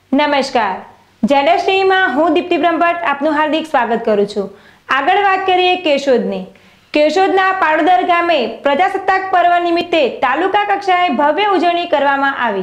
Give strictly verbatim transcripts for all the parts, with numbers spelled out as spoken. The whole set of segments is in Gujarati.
નમસ્કાર, જેડેશ ટીવીમાં હું દીપ્તિ બ્રહ્મભટ્ટ આપનું હાર્દિક સ્વાગત કરું છું। આગળ વાત કરીએ કેશોદની। કેશોદના પાડોદર ગામે પ્રજાસત્તાક પર્વ નિમિત્તે તાલુકા કક્ષાએ ભવ્ય ઉજવણી કરવામાં આવી।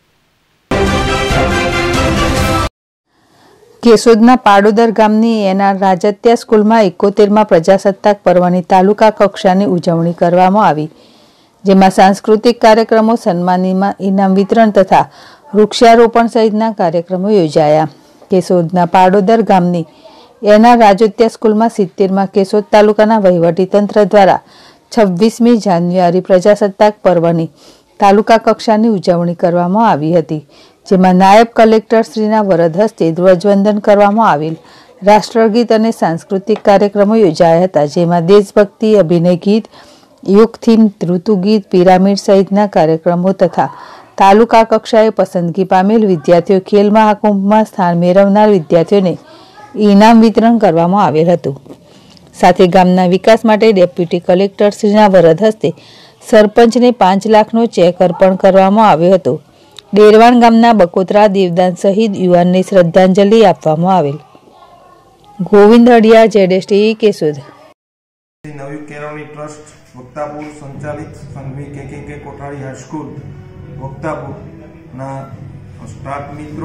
કેશોદના પાડોદર ગામની એના રાજત્યા સ્કૂલમાં એકોતેરમાં પ્રજાસત્તાક પર્વની તાલુકા કક્ષાની ઉજવણી કરવામાં આવી, જેમાં સાંસ્કૃતિક કાર્યક્રમો, સન્માનીમાં ઇનામ વિતરણ તથા વૃક્ષારોપણ સહિતના કાર્યક્રમો યોજાયા। કેશોદના પાડોદર ગામની એના રાજત્યા સ્કૂલમાં સિત્તેરમાં કેશોદ તાલુકાના વહીવટીતંત્ર દ્વારા છવ્વીસમી જાન્યુઆરી પ્રજાસત્તાક પર્વની તાલુકા કક્ષાની ઉજવણી કરવામાં આવી હતી, જેમાં નાયબ કલેક્ટર શ્રીના વરદ હસ્તે ધ્વજવંદન કરવામાં આવેલ। રાષ્ટ્રગીત અને સાંસ્કૃતિક કાર્યક્રમો યોજાયા હતા, જેમાં દેશભક્તિ, અભિનય ગીત, યોગ થીમ, ઋતુગીત, પિરામિડ સહિતના કાર્યક્રમો તથા તાલુકા કક્ષાએ પસંદગી પામેલ વિદ્યાર્થીઓ ખેલ મહાકુંભમાં સ્થાન મેળવનાર વિદ્યાર્થીઓને ઇનામ વિતરણ કરવામાં આવેલ હતું। સાથે ગામના વિકાસ માટે ડેપ્યુટી કલેક્ટર શ્રીના વરદ હસ્તે સરપંચને પાંચ લાખનો ચેક અર્પણ કરવામાં આવ્યો હતો। ડેરવાણ ગામના બકોત્રા દેવદાન સહિત યુવાનને શ્રદ્ધાંજલિ આપવામાં આવેલ। ગોવિંદ હડિયા, જેડેશ ટીવી, કેશોદ। નવી કેળવણી ટ્રસ્ટ વક્તાપુર સંચાલિત સંઘવી કે કે કે કોઠારી હાઈસ્કૂલ વક્તાપુરના સ્ટાફ મિત્રો,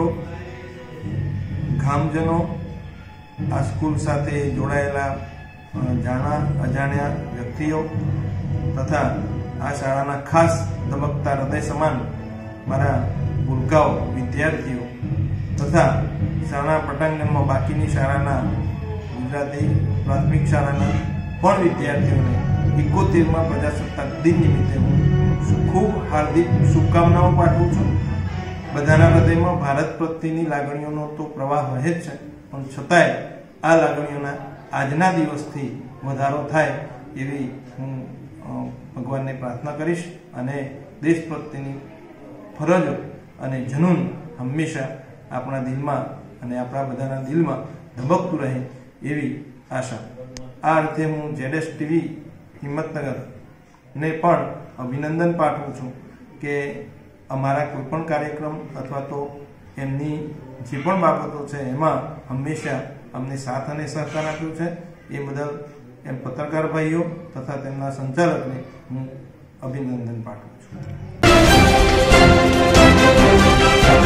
ગામજનો, આ સ્કૂલ સાથે જોડાયેલા જાણા અજાણ્યા વ્યક્તિઓ તથા આ શાળાના ખાસ ધબકતા હૃદય સમાન મારા ભૂલકાઓ વિદ્યાર્થીઓ તથા શાળા પટાંગણમાં બાકીની શાળાના ગુજરાતી પ્રાથમિક શાળાના પણ વિદ્યાર્થીઓને એકોતેરમાં પ્રજાસત્તાક દિન નિમિત્તે હું ખૂબ હાર્દિક શુભકામનાઓ પાઠવું છું। બધાના હૃદયમાં ભારત પ્રત્યેની લાગણીઓનો તો પ્રવાહ રહે જ છે, પણ છતાંય આ લાગણીઓના આજના દિવસથી વધારો થાય એવી હું ભગવાનને પ્રાર્થના કરીશ અને દેશ પ્રત્યેની ફરજો અને જનૂન હંમેશા આપણા દિલમાં અને આપણા બધાના દિલમાં ધબકતું રહે એવી આશા। આ અર્થે હું જેડેશ ટીવી હિંમતનગરને પણ અભિનંદન પાઠવું છું કે અમારા કોઈપણ કાર્યક્રમ અથવા તો એમની જે પણ બાબતો છે એમાં હંમેશા અમને સાથ અને સહકાર આપ્યો છે। એ બદલ એમ પત્રકાર ભાઈઓ તથા તેમના સંચાલકને હું અભિનંદન પાઠવું છું।